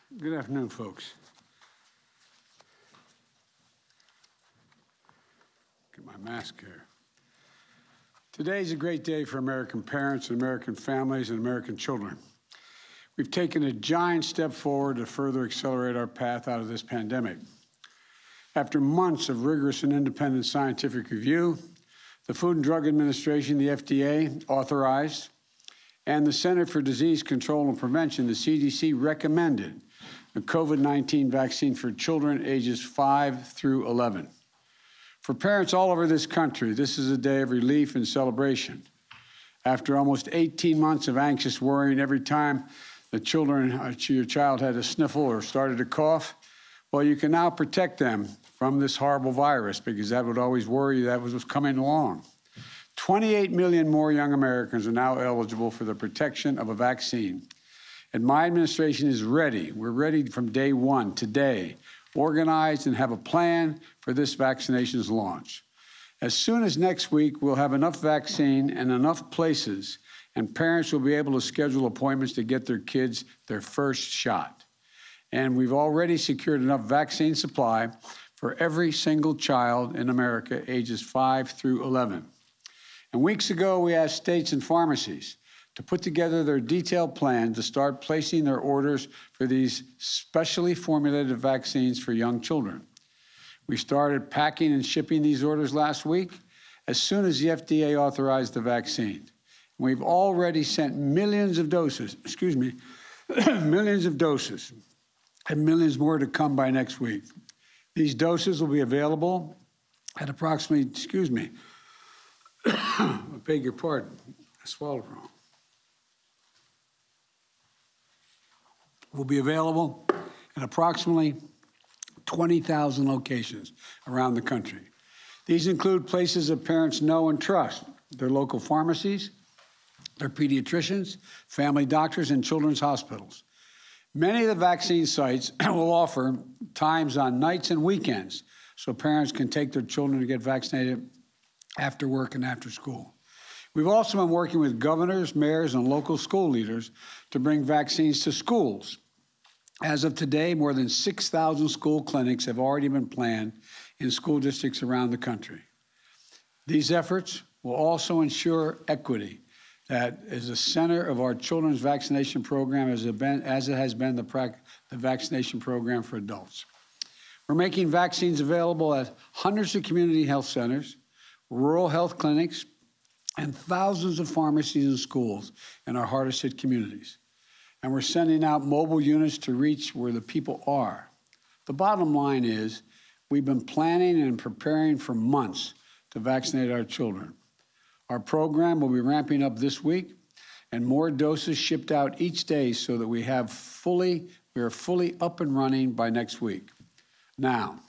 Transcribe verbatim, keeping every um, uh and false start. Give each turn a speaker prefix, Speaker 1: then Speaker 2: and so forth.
Speaker 1: Good afternoon, folks. Get my mask here. Today is a great day for American parents and American families and American children. We've taken a giant step forward to further accelerate our path out of this pandemic. After months of rigorous and independent scientific review, the Food and Drug Administration, the F D A, authorized, and the Center for Disease Control and Prevention, the C D C, recommended the COVID nineteen vaccine for children ages five through eleven. For parents all over this country, this is a day of relief and celebration. After almost eighteen months of anxious worrying every time the children, uh, your child had a sniffle or started to cough, well, you can now protect them from this horrible virus, because that would always worry you that was coming along. twenty-eight million more young Americans are now eligible for the protection of a vaccine. And my administration is ready. We're ready from day one, today, organized and have a plan for this vaccination's launch. As soon as next week, we'll have enough vaccine and enough places, and parents will be able to schedule appointments to get their kids their first shot. And we've already secured enough vaccine supply for every single child in America ages five through eleven. And weeks ago, we asked states and pharmacies to put together their detailed plan to start placing their orders for these specially formulated vaccines for young children. We started packing and shipping these orders last week as soon as the F D A authorized the vaccine. We've already sent millions of doses, excuse me, millions of doses, and millions more to come by next week. These doses will be available at approximately, excuse me, I beg your pardon, I swallowed wrong. Will be available at approximately twenty thousand locations around the country. These include places that parents know and trust, their local pharmacies, their pediatricians, family doctors, and children's hospitals. Many of the vaccine sites will offer times on nights and weekends so parents can take their children to get vaccinated after work and after school. We've also been working with governors, mayors, and local school leaders to bring vaccines to schools. As of today, more than six thousand school clinics have already been planned in school districts around the country. These efforts will also ensure equity that is the center of our children's vaccination program, as it, been, as it has been the, the vaccination program for adults. We're making vaccines available at hundreds of community health centers, rural health clinics, and thousands of pharmacies and schools in our hardest hit communities. And we're sending out mobile units to reach where the people are. The bottom line is we've been planning and preparing for months to vaccinate our children. Our program will be ramping up this week, and more doses shipped out each day so that we have fully, we are fully up and running by next week. Now,